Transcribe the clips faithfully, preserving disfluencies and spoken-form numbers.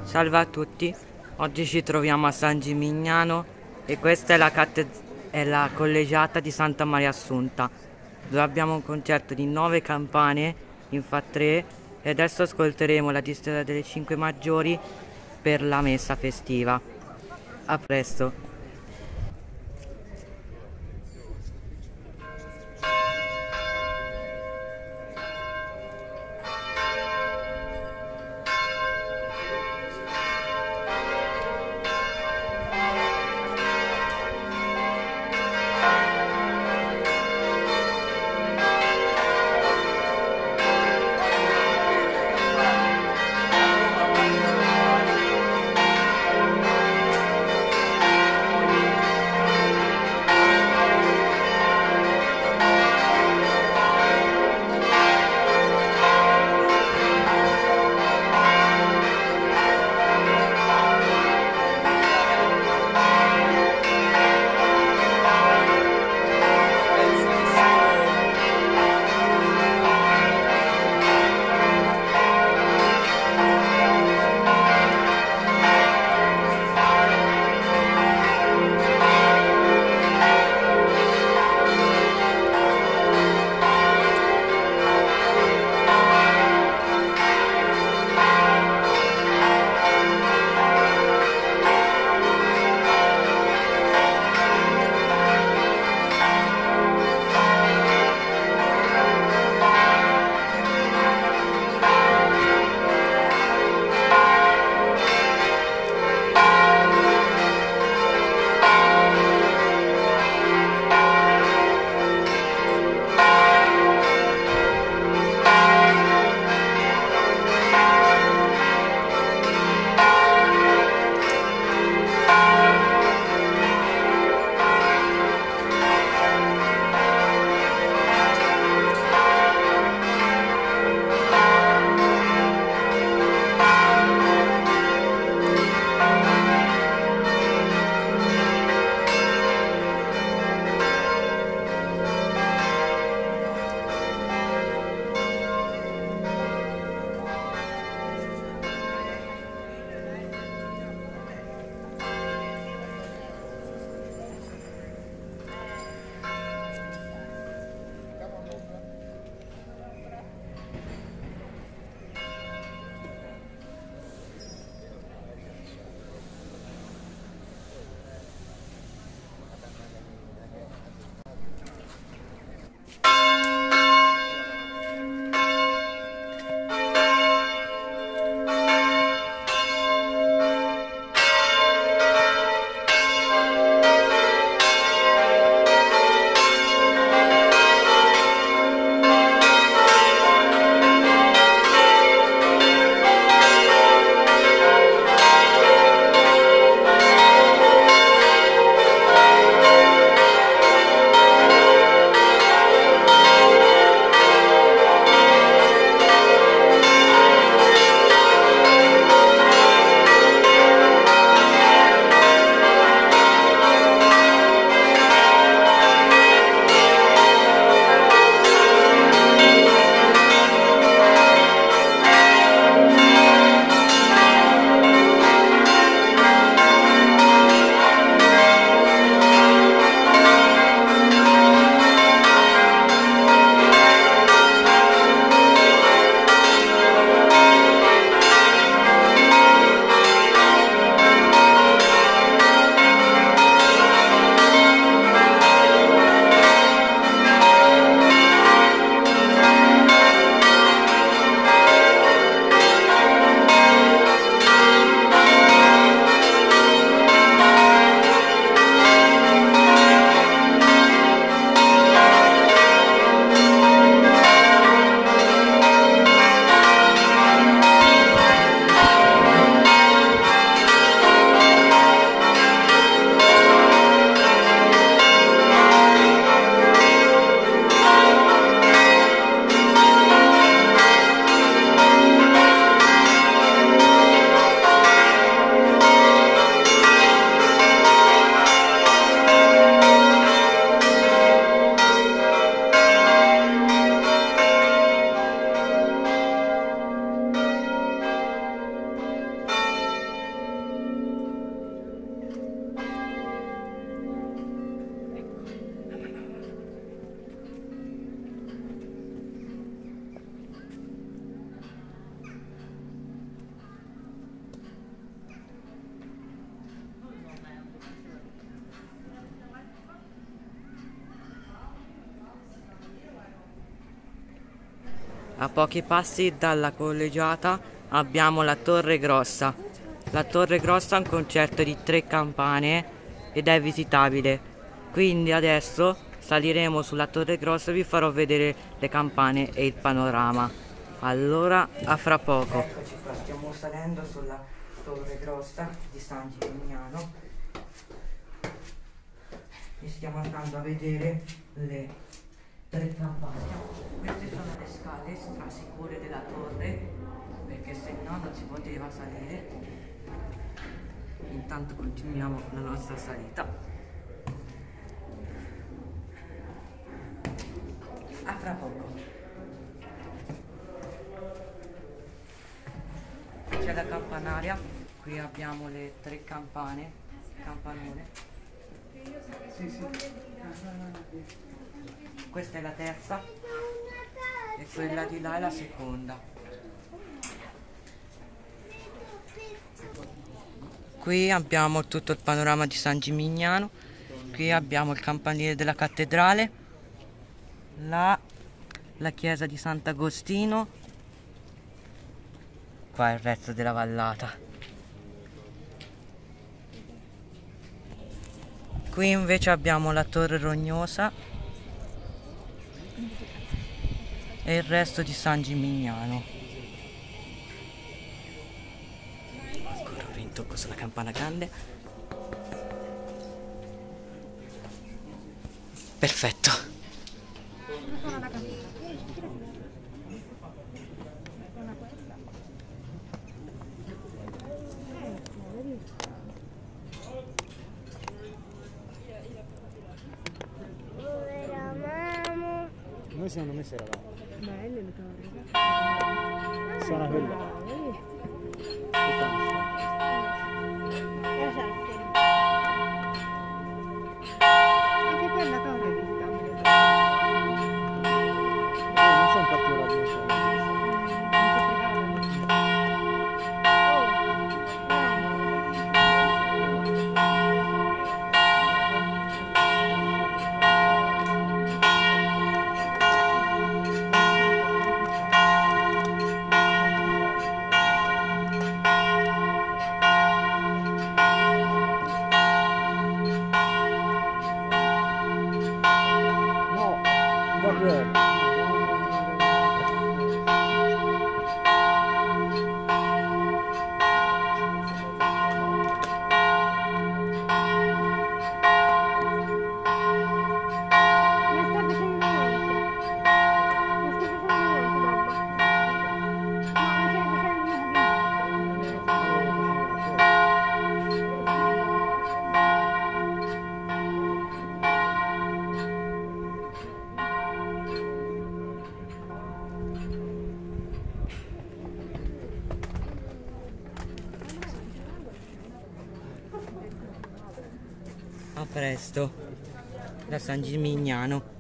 Salve a tutti, oggi ci troviamo a San Gimignano e questa è la, catte- è la collegiata di Santa Maria Assunta, dove abbiamo un concerto di nove campane in Fa tre e adesso ascolteremo la distesa delle cinque maggiori per la messa festiva. A presto! A pochi passi dalla collegiata abbiamo la Torre Grossa. La Torre Grossa ha un concerto di tre campane ed è visitabile. Quindi adesso saliremo sulla Torre Grossa e vi farò vedere le campane e il panorama. Allora, a fra poco. Eccoci qua, stiamo salendo sulla Torre Grossa di San Gimignano e stiamo andando a vedere le tre campane. Queste sono le scale strasicure della torre, perché se no non si poteva salire. Intanto continuiamo la nostra salita. A fra poco. C'è la campanaria, qui abbiamo le tre campane, campanone. Sì, sì. Questa è la terza e quella di là è la seconda. Qui abbiamo tutto il panorama di San Gimignano, qui abbiamo il campanile della cattedrale, là la chiesa di Sant'Agostino, qua il resto della vallata. Qui invece abbiamo la Torre Rognosa e il resto di San Gimignano. Ancora un rintocco sulla campana grande. Perfetto. Noi secondo me si eravamo. Belle le torri. Sono quelle. Anche quella torre è visitabile. Non sono particolari. A presto da San Gimignano.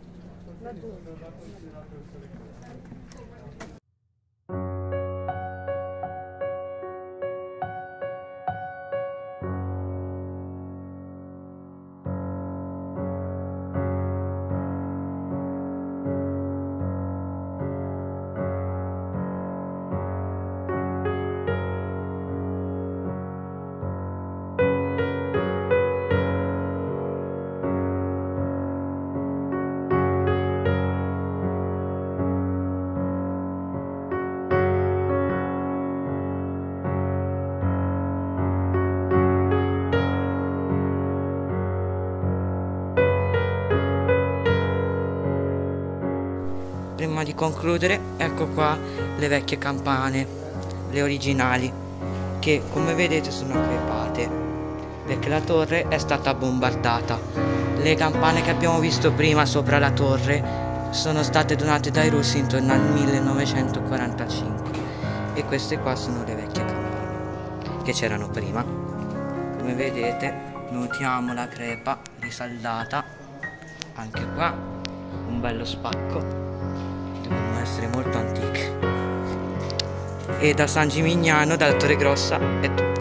Prima di concludere, ecco qua le vecchie campane, le originali, che come vedete sono crepate, perché la torre è stata bombardata. Le campane che abbiamo visto prima sopra la torre sono state donate dai russi intorno al millenovecentoquarantacinque e queste qua sono le vecchie campane che c'erano prima. Come vedete notiamo la crepa risaldata, anche qua un bello spacco. Devono essere molto antiche. E da San Gimignano, dalla Torre Grossa, è tutto.